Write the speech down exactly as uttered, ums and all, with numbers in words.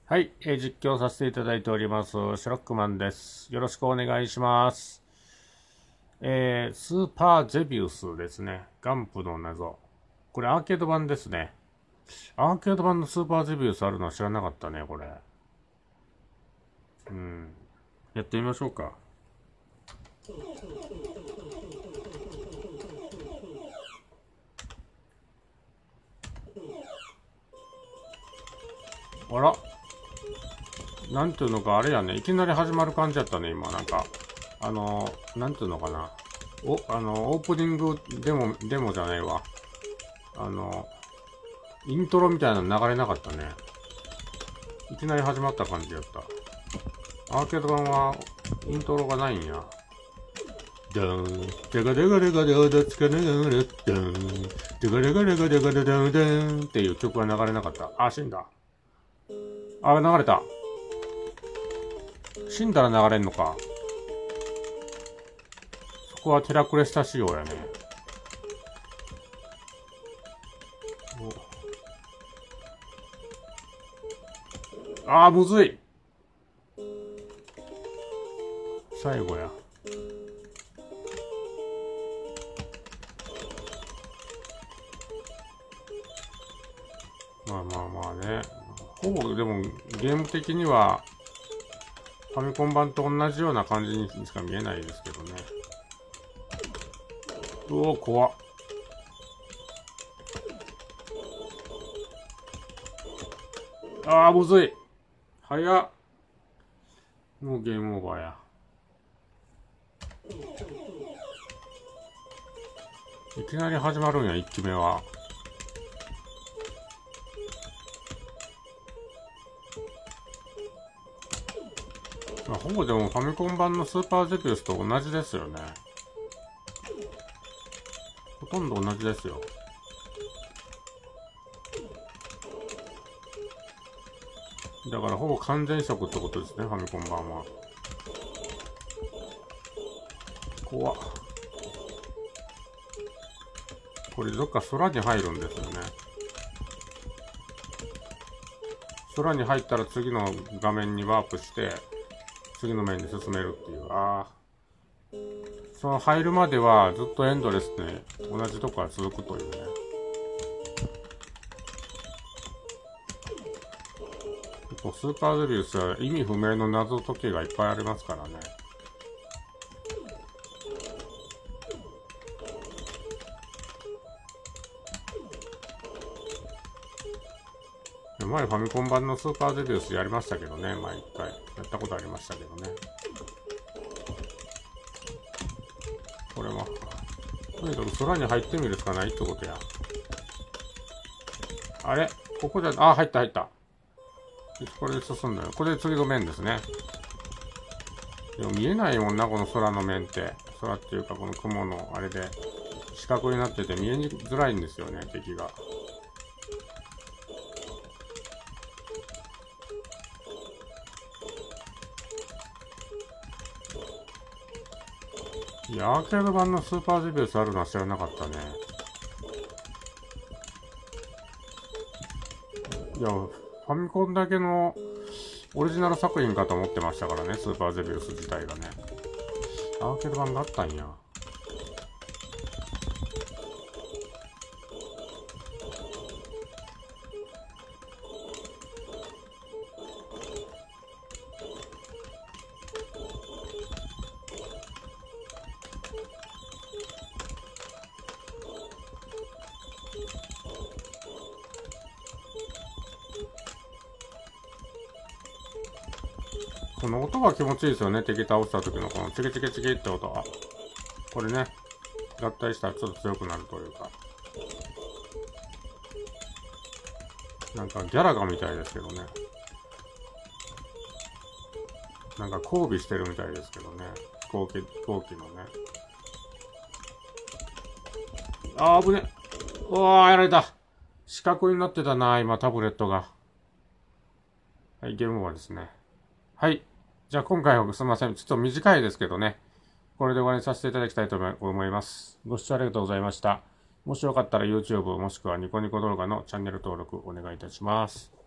はい、えー実況させていただいております。シュロックマンです。よろしくお願いします。えー、スーパーゼビウスですね。ガンプの謎。これアーケード版ですね。アーケード版のスーパーゼビウスあるのは知らなかったね、これ。うん。やってみましょうか。あら。なんていうのか、あれやね。いきなり始まる感じやったね、今。なんか、あのー、なんていうのかな。お、あの、オープニングデモ、デモじゃないわ。あの、イントロみたいなの流れなかったね。いきなり始まった感じやった。アーケード版はイントロがないんや。ダーン、デガデガデガデガデツカデガデダーン、デガデガデガデガデダーンダーンっていう曲が流れなかった。あ、死んだ。あ、流れた。死んだら流れんのか。そこはテラクレスタ仕様やね。あー、むずい。最後や。まあまあまあね。ほぼ、でも、ゲーム的には、ファミコン版と同じような感じにしか見えないですけどね。うおー、怖っ。あー、むずい。早っ。もうゲームオーバーや。いきなり始まるんや、一機目は。まあ、ほぼでもファミコン版のスーパーゼビウスと同じですよね。ほとんど同じですよ。だからほぼ完全移植ってことですね、ファミコン版は。怖っ。これどっか空に入るんですよね。空に入ったら次の画面にワープして、次の面に進めるっていう。ああ。その入るまではずっとエンドレスで同じとこが続くというね。結構スーパーゼビウスは意味不明の謎解きがいっぱいありますからね。前ファミコン版のスーパーゼビウスやりましたけどね、前一回。やったことありましたけどね。これは、とにかく空に入ってみるしかないってことや。あれここじゃ、あ、入った入った。これで進んだよ。これで次の面ですね。でも見えないもんな、この空の面って。空っていうか、この雲のあれで、四角になってて見えづらいんですよね、敵が。いや、アーケード版のスーパーゼビウスあるのは知らなかったね。いや、ファミコンだけのオリジナル作品かと思ってましたからね、スーパーゼビウス自体がね。アーケード版があったんや。この音が気持ちいいですよね、敵倒した時のこのチキチキチキって音は。これね、合体したらちょっと強くなるというか。なんかギャラガみたいですけどね。なんか交尾してるみたいですけどね。飛行機、飛行機のね。あー、危ね。うわー、やられた。四角になってたな、今、タブレットが。はい、ゲームオーバーですね。はい。じゃあ今回はすみません。ちょっと短いですけどね。これで終わりにさせていただきたいと思います。ご視聴ありがとうございました。もしよかったら YouTube もしくはニコニコ動画のチャンネル登録お願いいたします。